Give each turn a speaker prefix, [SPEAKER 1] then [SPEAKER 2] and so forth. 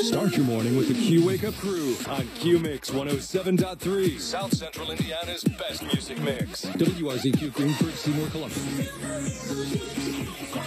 [SPEAKER 1] Start your morning with the Q Wake Up Crew on QMIX 107.3, South Central Indiana's best music mix. WRZQ Greensburg, Seymour, Columbus.